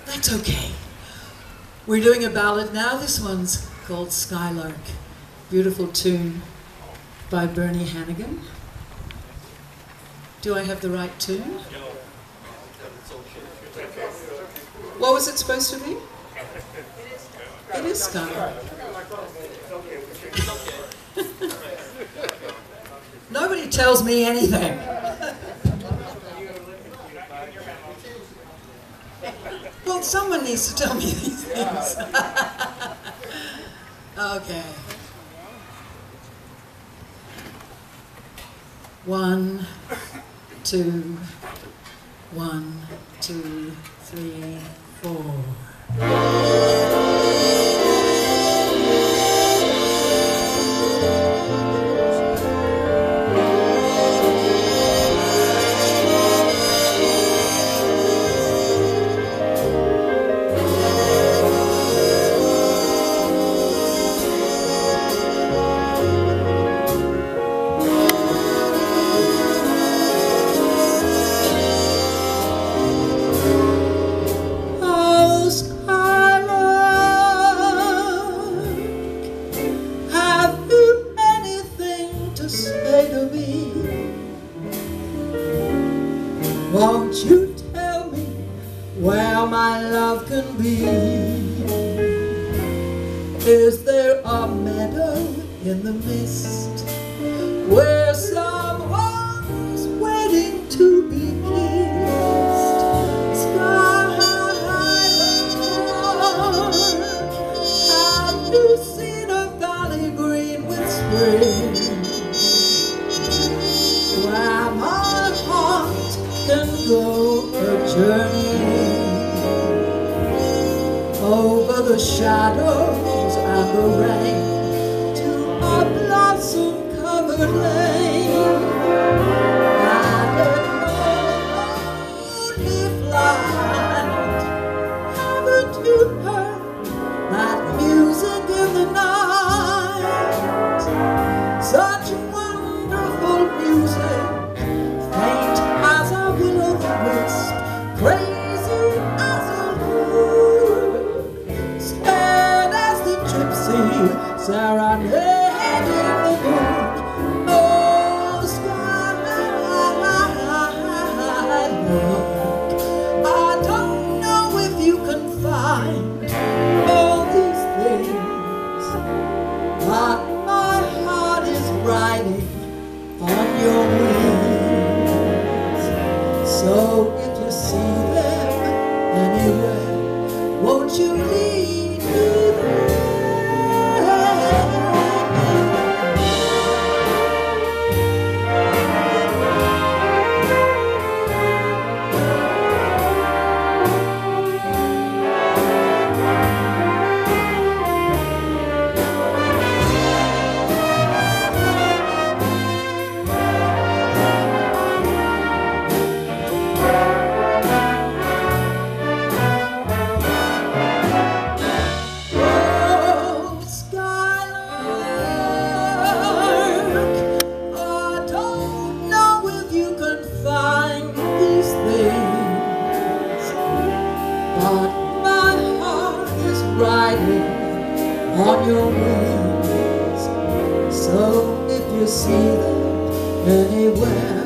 That's okay. We're doing a ballad now. This one's called Skylark. Beautiful tune by Bernie Hannigan. Do I have the right tune? What was it supposed to be? It is Skylark. Nobody tells me anything. Well, someone needs to tell me these things. Okay. 1, 2, 1, 2, 3, 4. Won't you tell me where my love can be? Is there a meadow in the mist where someone's waiting to be kissed? Skylark, have you seen a valley green with spring, where my heart can go a journey over the shadows and the rain to a blossom-covered lane, and a lonely flight? Haven't you heard that music in the night? Such wonderful music, faint as a will-o'-the-wisp, crazy as a moon, scared as the gypsy serenading the moon. Oh, Skylark, I don't know if you can find all these things, but my heart is riding on your wings. So if you see them anywhere, won't you lead me there? But my heart is riding on your wings. So if you see them anywhere,